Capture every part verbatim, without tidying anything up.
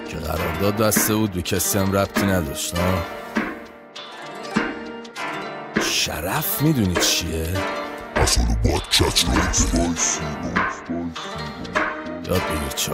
که قرارداد بسته بود به کسی هم ربطی نداشت. نه شرف میدونی چیه؟ اصلا باید چت رو یاد بگیر چای.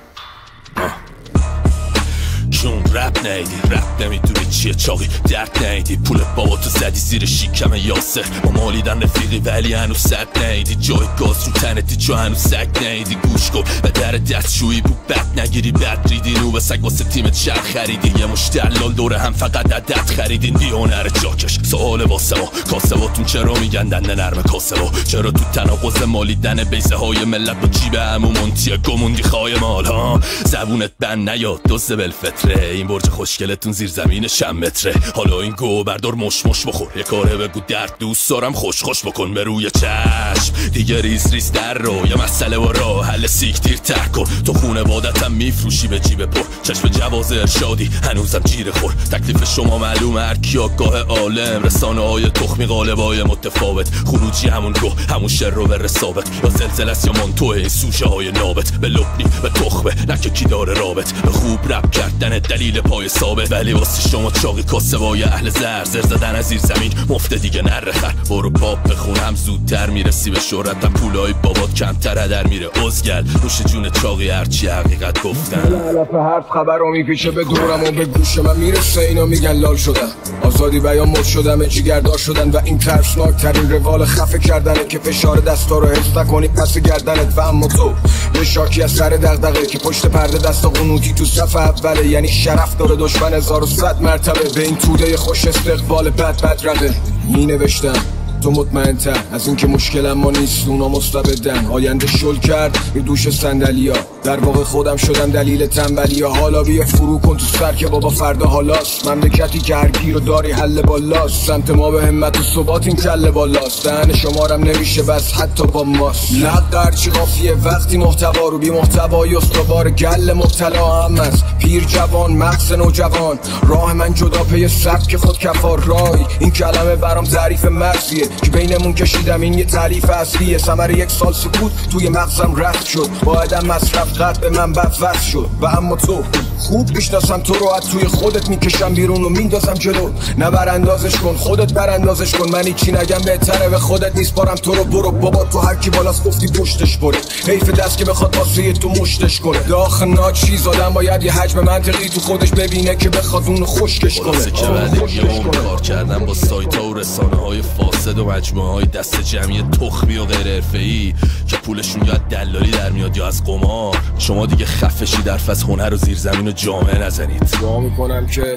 چون رپ نیدی، رپ نمیدونی چیه چاقی، درد نیدی، پول بابا تو زدی زیر شیکم یاسر، با مالیدن رفیقی ولی هنو سد نیدی، جای گاز رو تنتی چو هنو سگ نیدی، گوش کن و در دستشویی بود بد نگیری، بد ریدی نو به سگ واسه تیمت شر خریدی، یه مش دلال دوره هم فقط عدد خریدین، بی هنر جاکش سوال واسه ما، کاسه واتون چرا میگن دنده نرم کاسه وا، چرا تو تناقض مالیدن بیزه های ملت با جیب همو منتیه گموندی خواهی مال ها، زبونت بند نیاد دوست بالفطره، این برج خوشگلتون زیر زمین شم متره، حالا این گو بردار مش مش بخور، یه کاره بگو درد دوست دارم خوش خوش بکن به روی چشم، دیگه ریز ریز در رو یه مسئله و راه حل سیکتیر تر کن، تو خونه وادتم میفروشی به جیب پر، چشم جواز ارشادی هنوزم جیر خور، تکلیف شما معلوم هر کیا گاه عالم، رسانه های تخمی قالبای متفاوت، خروجی همون گو همون شر رو بر ثابت، یا زلزله است یا مانتوه این سوشه های نابت، به لبنی به تخمه نکه کی داره رابط، به خوب رپ کردن دلیل پای ثابت، ولی واسه شما چاقی کاسه وای اهل زر، زر زدن از زیر زمین مفته دیگه نرخر، برو پاپ بخونم زودتر میرسی به شهرت، پولای بابات کمتر هدر میره ازگل، نوش جون چاقی هرچی حقیقت گفتن، علف حرف خبر رو میپیچه به دورم و به گوش من میرسه، اینا میگن لال شدن، آزادی بیان مد شدم، جیگردار شدن و این ترسناک ترین روال خفه کردنه که فشار دستا رو حس نکنی پس گردنت، و اما تو یه شاکی از سر دغدغه که پشت پرده دست قنوتی تو صف اوله، یعنی شرف داره دشمن هزار و صد مرتبه، به این توده خوش استقبال بد بد رقه می نوشتم تو مطمئن تر از اینکه مشکلم ما نیست، اونا مستبدن، آینده شل کرد یه دوش صندلیا، در واقع خودم شدم دلیل تنبلیا، حالا بیا فرو کن تو سر که بابا فردا حالاست، مملکتی که هر گیر و داری حل بالاست، سمت ما به همت و ثبات این کله بالاست، دهن شمارم نمیشه بس حتی با ماست، لق چی قافیه وقتی محتوا رو بی محتوای استوار گل مبتلا هم است، پیر جوان مغز نوجوان، راه من جدا پی سبک خود کفار رای، این کلمه برام ظریف مرزیه که بینمون کشیدم، این یه تعریف اصلیه، ثمر یک سال سکوت توی مغزم رفت شد، بایدم مصرف قد به من بد وصل شد، و اما تو خوب میشناسم تو رو، از توی خودت میکشم بیرون و میندازم جلو، نه براندازش کن خودت براندازش کن، من هیچی نگم بهتره به خودت نیست بارم تو رو، برو بابا تو هر کی بالاست گفتی پشتش بره، حیف دست که بخواد واسه تو مشتش کنه، داخل ناچیز آدم باید یه حجم منطقی تو خودش ببینه که بخواد اونو خشکش کنه، که بعد یه کار کردن با سایت ها و رسانه های فاسد و مجموعه های دست جمعی تخمی و غیر حرفه‌ای که پولشون یا دلالی در میاد یا از قمار، شما دیگه خفشی در فاز هنر و زیر زمین و جامعه نزنید. دعا میکنم که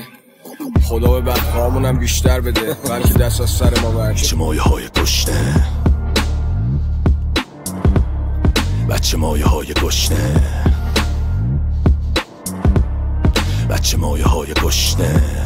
خدا به بدخواهامونم بیشتر بده، بلکه دست از سر ما برد. بچه مایه های گشنه، بچه مایه های گشنه، بچه مایه های گشنه